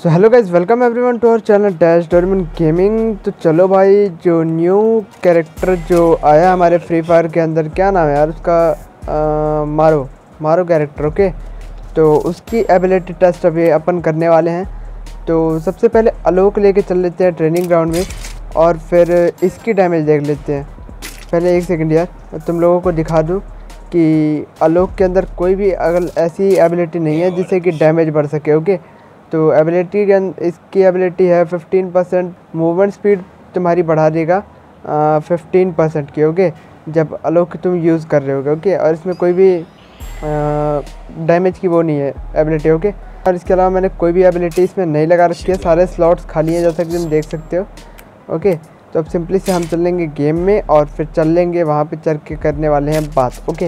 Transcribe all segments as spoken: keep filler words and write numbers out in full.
So hello guys, welcome everyone to our channel dash Doraemon gaming. तो चलो भाई, जो न्यू कैरेक्टर जो आया हमारे फ्री फायर के अंदर, क्या नाम है यार उसका, आ, मारो मारो कैरेक्टर। ओके, तो उसकी एबिलिटी टेस्ट अभी अपन करने वाले हैं। तो सबसे पहले आलोक लेके चल लेते हैं ट्रेनिंग ग्राउंड में और फिर इसकी डैमेज देख लेते हैं। पहले एक सेकंड यार, मैं तुम लोगों को दिखा दूँ कि आलोक के अंदर कोई भी अगर ऐसी एबिलिटी नहीं है जिससे कि डैमेज बढ़ सके। ओके, तो एबिलिटी के इसकी एबिलिटी है फिफ्टीन परसेंट मूवमेंट स्पीड तुम्हारी बढ़ा देगा फिफ्टीन परसेंट की। ओके, जब आलोक तुम यूज़ कर रहे होगे। ओके, और इसमें कोई भी डैमेज की वो नहीं है एबिलिटी। ओके, और इसके अलावा मैंने कोई भी एबिलिटी इसमें नहीं लगा रखी है, सारे स्लॉट्स खाली हैं जैसा कि तुम देख सकते हो। ओके, तो अब सिंपली से हम चल लेंगे गेम में और फिर चल लेंगे वहाँ पे चल के करने वाले हैं बात। ओके,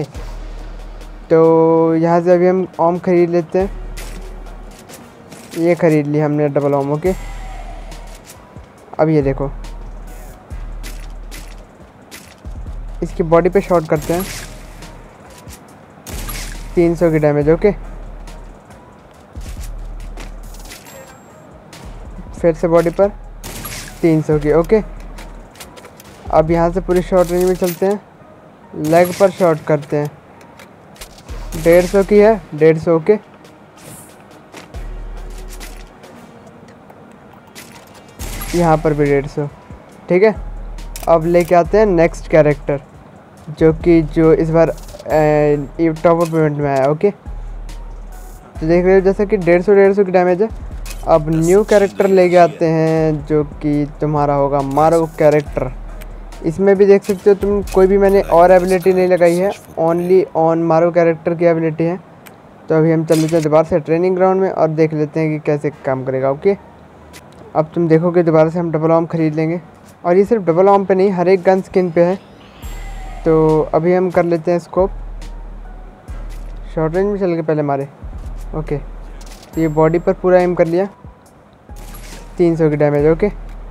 तो यहाँ से अभी हम ओम खरीद लेते हैं। ये खरीद ली हमने डबल ओम। ओके, अब ये देखो, इसकी बॉडी पे शॉट करते हैं, तीन सौ की डैमेज। ओके, फिर से बॉडी पर तीन सौ की। ओके, अब यहाँ से पूरी शॉर्ट रेंज में चलते हैं, लेग पर शॉट करते हैं, डेढ़ सौ की है, डेढ़ सौ। ओके, यहाँ पर भी डेढ़ सौ। ठीक है, अब लेके आते हैं नेक्स्ट कैरेक्टर जो कि जो इस बार टॉप अप इवेंट में आया। ओके, तो देख रहे हो जैसे कि डेढ़ सौ डेढ़ सौ की डैमेज है। अब न्यू कैरेक्टर लेके आते हैं जो कि तुम्हारा होगा मारो कैरेक्टर। इसमें भी देख सकते हो तुम, कोई भी मैंने और एबिलिटी नहीं लगाई है, ओनली ऑन मारो कैरेक्टर की एबिलिटी है। तो अभी हम चल लेते हैं दोबारा से ट्रेनिंग ग्राउंड में और देख लेते हैं कि कैसे काम करेगा। ओके, अब तुम देखोगे दोबारा से हम डबल आर्म ख़रीद लेंगे, और ये सिर्फ डबल आर्म पे नहीं, हर एक गन स्किन पे है। तो अभी हम कर लेते हैं स्कोप, शॉर्ट रेंज में चल के पहले मारे। ओके, तो ये बॉडी पर पूरा एम कर लिया, तीन सौ की डैमेज। ओके,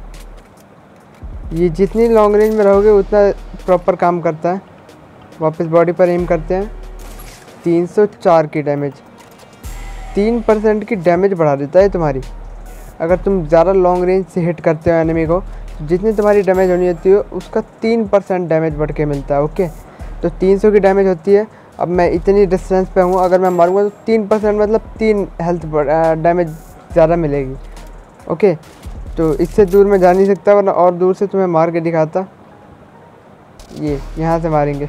ये जितनी लॉन्ग रेंज में रहोगे उतना प्रॉपर काम करता है। वापस बॉडी पर एम करते हैं, तीन सौ चार की डैमेज, तीन परसेंट की डैमेज बढ़ा देता है तुम्हारी। अगर तुम ज़्यादा लॉन्ग रेंज से हिट करते हो एनिमी को, जितनी तुम्हारी डैमेज होनी होती है उसका तीन परसेंट डैमेज बढ़ के मिलता है। ओके, तो तीन सौ की डैमेज होती है। अब मैं इतनी डिस्टेंस पे हूँ, अगर मैं मारूंगा तो तीन परसेंट मतलब तीन हेल्थ डैमेज ज़्यादा मिलेगी। ओके, तो इससे दूर मैं जा नहीं सकता, वरना और दूर से तुम्हें मार के दिखाता। ये यहाँ से मारेंगे,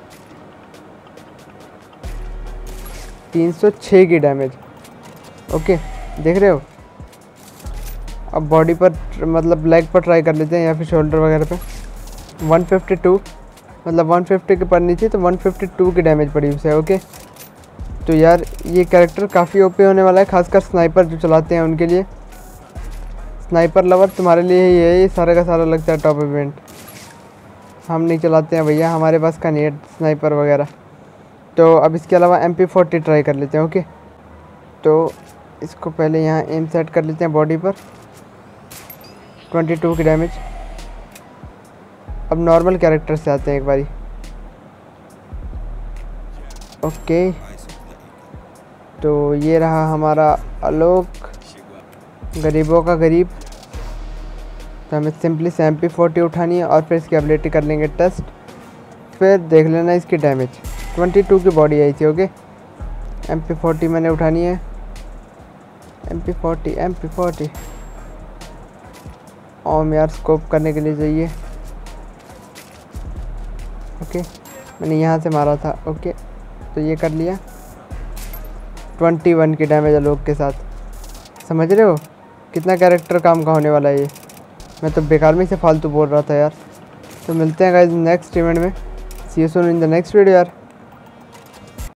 तीन सौ छः की डैमेज। ओके, देख रहे हो। अब बॉडी पर मतलब लेग पर ट्राई कर लेते हैं या फिर शोल्डर वगैरह पे, वन फिफ्टी टू मतलब वन फिफ्टी की पड़नी थी तो वन फिफ्टी टू की डैमेज पड़ी उसे। ओके, तो यार ये कैरेक्टर काफ़ी ओपी होने वाला है, खासकर स्नाइपर जो चलाते हैं उनके लिए। स्नाइपर लवर तुम्हारे लिए ही है ये सारा का सारा लगता है टॉप इवेंट। हम नहीं चलाते हैं भैया, हमारे पास का नहीं है स्नाइपर वगैरह। तो अब इसके अलावा एम पी फोर्टी ट्राई कर लेते हैं। ओके, तो इसको पहले यहाँ एम सेट कर लेते हैं बॉडी पर, ट्वेंटी टू की डैमेज। अब नॉर्मल कैरेक्टर से आते हैं एक बारी। ओके, तो ये रहा हमारा आलोक, गरीबों का गरीब। तो हमें सिंपली से एम पी फोर्टी उठानी है और फिर इसकी एबिलिटी कर लेंगे टेस्ट, फिर देख लेना इसकी डैमेज। ट्वेंटी टू की बॉडी आई थी। ओके, एम पी फोर्टी मैंने उठानी है, M P forty M P forty ओम यार स्कोप करने के लिए चाहिए। ओके, मैंने यहाँ से मारा था। ओके, तो ये कर लिया, ट्वेंटी वन की डैमेज आलोक के साथ। समझ रहे हो कितना कैरेक्टर काम का होने वाला है ये। मैं तो बेकार में से फालतू बोल रहा था यार। तो मिलते हैं गाइस नेक्स्ट इवेंट में, see you soon in the next video यार।